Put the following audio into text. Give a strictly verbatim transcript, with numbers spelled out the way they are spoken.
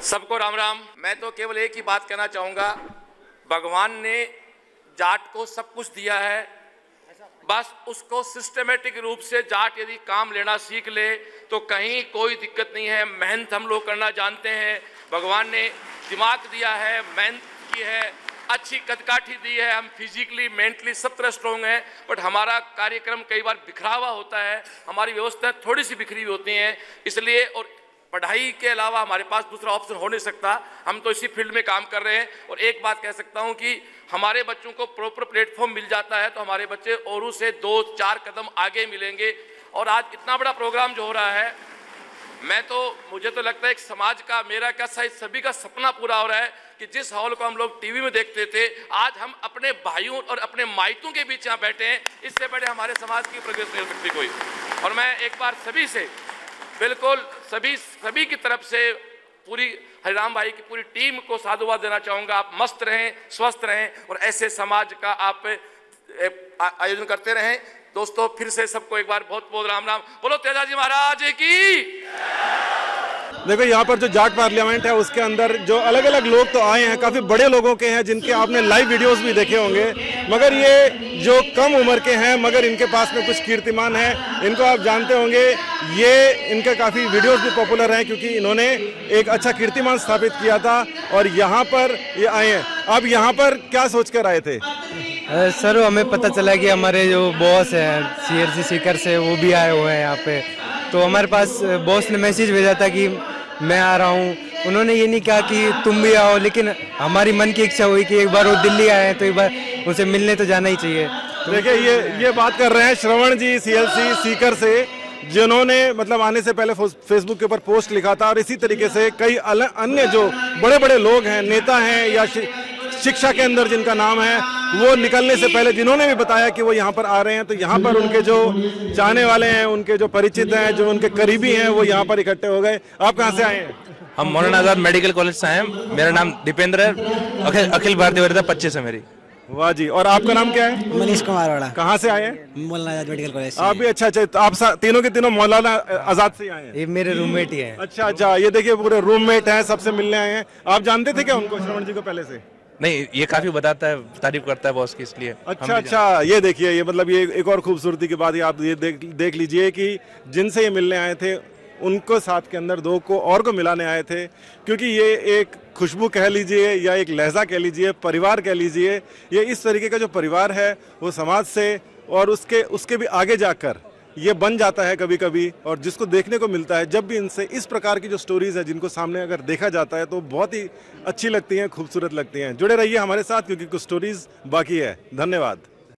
सबको राम राम। मैं तो केवल एक ही बात कहना चाहूँगा, भगवान ने जाट को सब कुछ दिया है, बस उसको सिस्टमेटिक रूप से जाट यदि काम लेना सीख ले तो कहीं कोई दिक्कत नहीं है। मेहनत हम लोग करना जानते हैं, भगवान ने दिमाग दिया है, मेहनत की है, अच्छी कदकाठी दी है, हम फिजिकली मेंटली सब तरह स्ट्रॉन्ग हैं। बट हमारा कार्यक्रम कई बार बिखरा हुआ होता है, हमारी व्यवस्था थोड़ी सी बिखरी हुई होती हैं, इसलिए और पढ़ाई के अलावा हमारे पास दूसरा ऑप्शन हो नहीं सकता। हम तो इसी फील्ड में काम कर रहे हैं। और एक बात कह सकता हूं कि हमारे बच्चों को प्रॉपर प्लेटफॉर्म मिल जाता है तो हमारे बच्चे औरों से दो चार कदम आगे मिलेंगे। और आज इतना बड़ा प्रोग्राम जो हो रहा है, मैं तो मुझे तो लगता है एक समाज का, मेरा क्या शायद सभी का सपना पूरा हो रहा है कि जिस हॉल को हम लोग टीवी में देखते थे, आज हम अपने भाइयों और अपने माइतों के बीच यहाँ बैठे हैं। इससे बड़े हमारे समाज की प्रोग्रेस नहीं हो सकती कोई। और मैं एक बार सभी से, बिल्कुल सभी सभी की तरफ से पूरी हरिराम भाई की पूरी टीम को साधुवाद देना चाहूँगा। आप मस्त रहें, स्वस्थ रहें और ऐसे समाज का आप आयोजन करते रहें। दोस्तों फिर से सबको एक बार बहुत बहुत राम राम। बोलो तेजाजी महाराज की। देखो यहाँ पर जो जाट पार्लियामेंट है उसके अंदर जो अलग अलग लोग तो आए हैं, काफ़ी बड़े लोगों के हैं जिनके आपने लाइव वीडियोस भी देखे होंगे, मगर ये जो कम उम्र के हैं मगर इनके पास में कुछ कीर्तिमान है, इनको आप जानते होंगे। ये इनके काफ़ी वीडियोस भी पॉपुलर हैं क्योंकि इन्होंने एक अच्छा कीर्तिमान स्थापित किया था और यहाँ पर ये आए हैं। आप यहाँ पर क्या सोच कर आए थे? सर हमें पता चला कि हमारे जो बॉस हैं सीएलसी सीकर से, वो भी आए हुए हैं यहाँ पे, तो हमारे पास बॉस ने मैसेज भेजा था कि मैं आ रहा हूँ। उन्होंने ये नहीं कहा कि तुम भी आओ, लेकिन हमारी मन की इच्छा हुई कि एक बार वो दिल्ली आए हैं तो एक बार उनसे मिलने तो जाना ही चाहिए। तो देखिए ये ये बात कर रहे हैं श्रवण जी सीएलसी सीकर से, जिन्होंने मतलब आने से पहले फेसबुक के ऊपर पोस्ट लिखा था। और इसी तरीके से कई अन्य जो बड़े बड़े लोग हैं, नेता हैं या शिक्षा के अंदर जिनका नाम है, वो निकलने से पहले जिन्होंने भी बताया कि वो यहाँ पर आ रहे हैं, तो यहाँ पर उनके जो चाहने वाले हैं, उनके जो परिचित हैं, जो उनके करीबी हैं, वो यहाँ पर इकट्ठे हो गए। आप कहाँ से आए हैं? हम मौलाना आजाद मेडिकल कॉलेज से आए हैं। मेरा नाम दीपेंद्र है, अखिल अखिल भारतीय वरीयता पच्चीस है मेरी। वाह जी। और आपका नाम क्या है? मनीष कुमार वाला। कहाँ से आए हैं? Maulana Azad medical college. आप भी? अच्छा अच्छा। तो आप तीनों के तीनों मौलाना आजाद से आए हैं? ये मेरे रूममेट ही हैं। अच्छा अच्छा। ये देखिए पूरे रूममेट हैं, सबसे मिलने आए हैं। आप जानते थे क्या उनको, श्रवण जी को, पहले से? नहीं, ये काफी बताता है, तारीफ करता है बॉस की, इसलिए। अच्छा अच्छा। ये देखिए, ये मतलब ये एक और खूबसूरती की बात, ये आप ये देख देख लीजिए कि जिनसे ये मिलने आए थे उनको साथ के अंदर दो को और को मिलाने आए थे, क्योंकि ये एक खुशबू कह लीजिए या एक लहजा कह लीजिए, परिवार कह लीजिए, ये इस तरीके का जो परिवार है वो समाज से और उसके उसके भी आगे जाकर ये बन जाता है कभी कभी। और जिसको देखने को मिलता है जब भी इनसे इस प्रकार की जो स्टोरीज है, जिनको सामने अगर देखा जाता है तो बहुत ही अच्छी लगती हैं, खूबसूरत लगती हैं। जुड़े रहिए हमारे साथ क्योंकि कुछ स्टोरीज बाकी है। धन्यवाद।